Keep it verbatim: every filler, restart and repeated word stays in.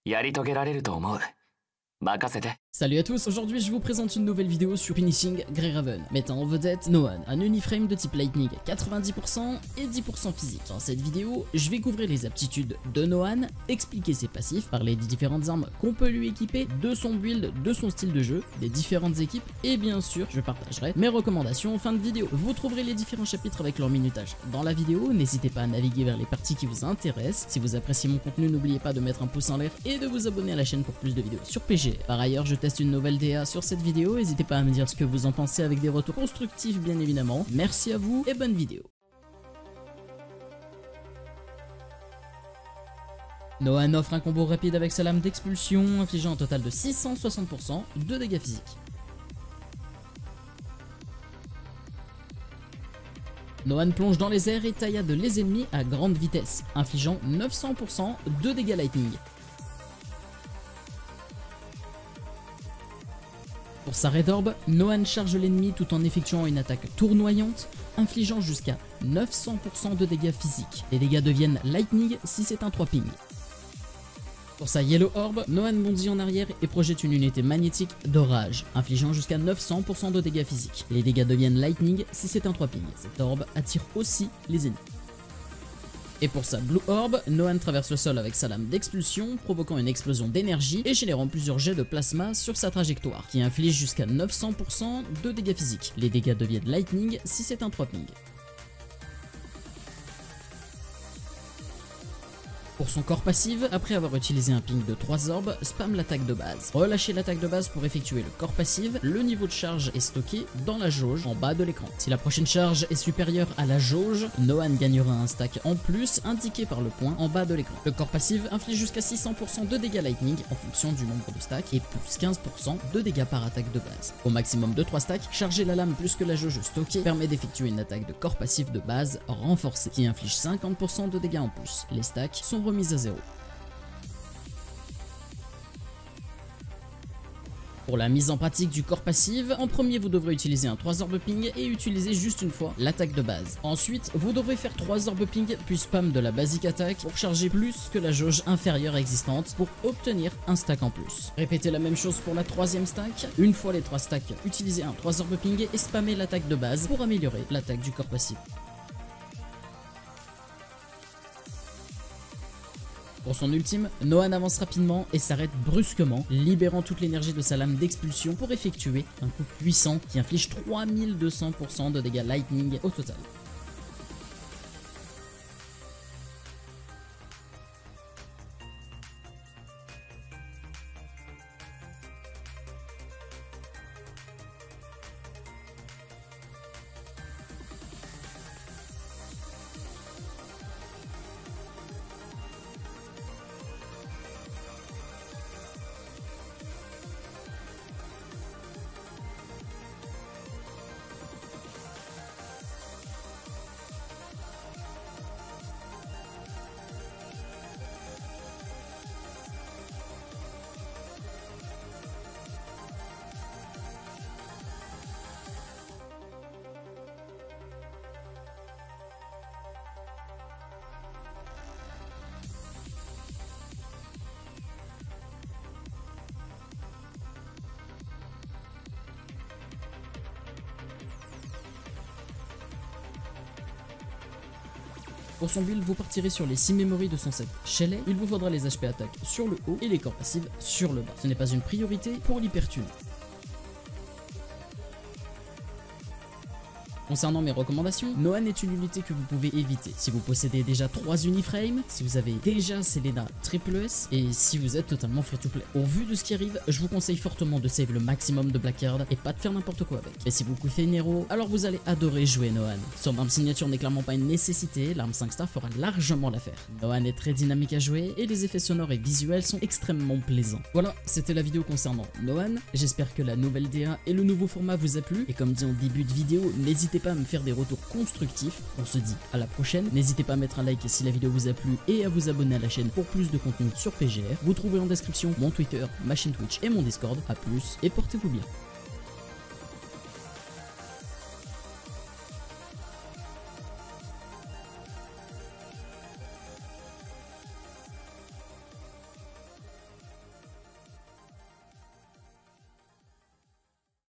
やり遂げられると思う。任せて。 Salut à tous, aujourd'hui je vous présente une nouvelle vidéo sur Finishing Greyraven, mettant en vedette Nohan, un uniframe de type Lightning quatre-vingt-dix pour cent et dix pour cent physique. Dans cette vidéo, je vais couvrir les aptitudes de Nohan, expliquer ses passifs, parler des différentes armes qu'on peut lui équiper, de son build, de son style de jeu, des différentes équipes, et bien sûr je partagerai mes recommandations en fin de vidéo. Vous trouverez les différents chapitres avec leur minutage dans la vidéo, n'hésitez pas à naviguer vers les parties qui vous intéressent. Si vous appréciez mon contenu, n'oubliez pas de mettre un pouce en l'air et de vous abonner à la chaîne pour plus de vidéos sur P G R. Par ailleurs, je teste une nouvelle D A sur cette vidéo, n'hésitez pas à me dire ce que vous en pensez avec des retours constructifs bien évidemment. Merci à vous et bonne vidéo. Nohan offre un combo rapide avec sa lame d'expulsion, infligeant un total de six cent soixante pour cent de dégâts physiques. Nohan plonge dans les airs et taillade les ennemis à grande vitesse, infligeant neuf cents pour cent de dégâts lightning. Pour sa Red Orb, Nohan charge l'ennemi tout en effectuant une attaque tournoyante, infligeant jusqu'à neuf cents pour cent de dégâts physiques. Les dégâts deviennent Lightning si c'est un trois ping. Pour sa Yellow Orb, Nohan bondit en arrière et projette une unité magnétique d'orage, infligeant jusqu'à neuf cents pour cent de dégâts physiques. Les dégâts deviennent Lightning si c'est un trois ping. Cette orbe attire aussi les ennemis. Et pour sa Blue Orb, Nohan traverse le sol avec sa lame d'expulsion, provoquant une explosion d'énergie et générant plusieurs jets de plasma sur sa trajectoire, qui inflige jusqu'à neuf cents pour cent de dégâts physiques. Les dégâts deviennent Lightning si c'est un trois ping. Pour son corps passif, après avoir utilisé un ping de trois orbes, spam l'attaque de base. Relâchez l'attaque de base pour effectuer le corps passif, le niveau de charge est stocké dans la jauge en bas de l'écran. Si la prochaine charge est supérieure à la jauge, Nohan gagnera un stack en plus indiqué par le point en bas de l'écran. Le corps passif inflige jusqu'à six cents pour cent de dégâts lightning en fonction du nombre de stacks et plus quinze pour cent de dégâts par attaque de base. Au maximum de trois stacks, charger la lame plus que la jauge stockée permet d'effectuer une attaque de corps passif de base renforcée qui inflige cinquante pour cent de dégâts en plus. Les stacks sont remise à zéro. Pour la mise en pratique du corps passif, en premier vous devrez utiliser un trois orbe ping et utiliser juste une fois l'attaque de base. Ensuite, vous devrez faire trois orbe ping puis spam de la basic attack pour charger plus que la jauge inférieure existante pour obtenir un stack en plus. Répétez la même chose pour la troisième stack. Une fois les trois stacks, utilisez un trois orbe ping et spammez l'attaque de base pour améliorer l'attaque du corps passif. Pour son ultime, Nohan avance rapidement et s'arrête brusquement, libérant toute l'énergie de sa lame d'expulsion pour effectuer un coup puissant qui inflige trois mille deux cents pour cent de dégâts lightning au total. Pour son build, vous partirez sur les six memories de son set Shelley. Il vous faudra les H P attaques sur le haut et les corps passifs sur le bas. Ce n'est pas une priorité pour l'hypertune. Concernant mes recommandations, Nohan est une unité que vous pouvez éviter si vous possédez déjà trois uniframes, si vous avez déjà Selena triple S et si vous êtes totalement free to play. Au vu de ce qui arrive, je vous conseille fortement de save le maximum de black card et pas de faire n'importe quoi avec. Et si vous kiffez Nero, alors vous allez adorer jouer Nohan. Son arme signature n'est clairement pas une nécessité, l'arme cinq star fera largement l'affaire. Nohan est très dynamique à jouer et les effets sonores et visuels sont extrêmement plaisants. Voilà, c'était la vidéo concernant Nohan. J'espère que la nouvelle D A et le nouveau format vous a plu et comme dit en début de vidéo, n'hésitez pas à me faire des retours constructifs. On se dit à la prochaine. N'hésitez pas à mettre un like si la vidéo vous a plu et à vous abonner à la chaîne pour plus de contenu sur P G R. Vous trouverez en description mon Twitter, ma chaîne Twitch et mon Discord. A plus et portez-vous bien.